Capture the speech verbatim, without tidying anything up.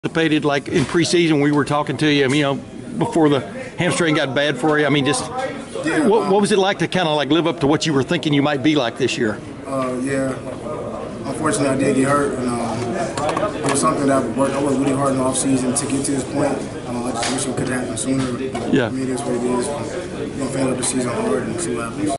Anticipated, like in preseason, we were talking to you, I mean, you know, before the hamstring got bad for you. I mean, just Yeah, what, um, what was it like to kind of like live up to what you were thinking you might be like this year? Uh, yeah, unfortunately, I did get hurt, and um, it was something that I worked. I worked really hard in the off season to get to this point. Um, I just wish it could have happened sooner. Yeah. I mean, it is what it is. We're gonna finish up the season hard and see what happens.